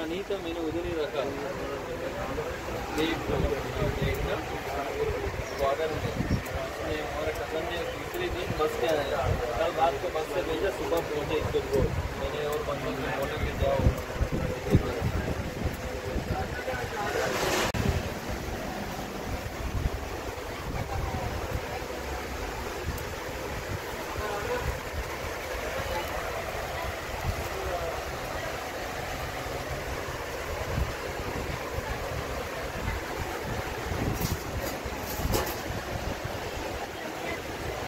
नहीं तो मैंने उधर ही रखा। देखना बॉर्डर में हमारे कसन ने दूसरे दिन बस के आया, कल रात को बस से भेजा, सुबह पहुँचे इसको।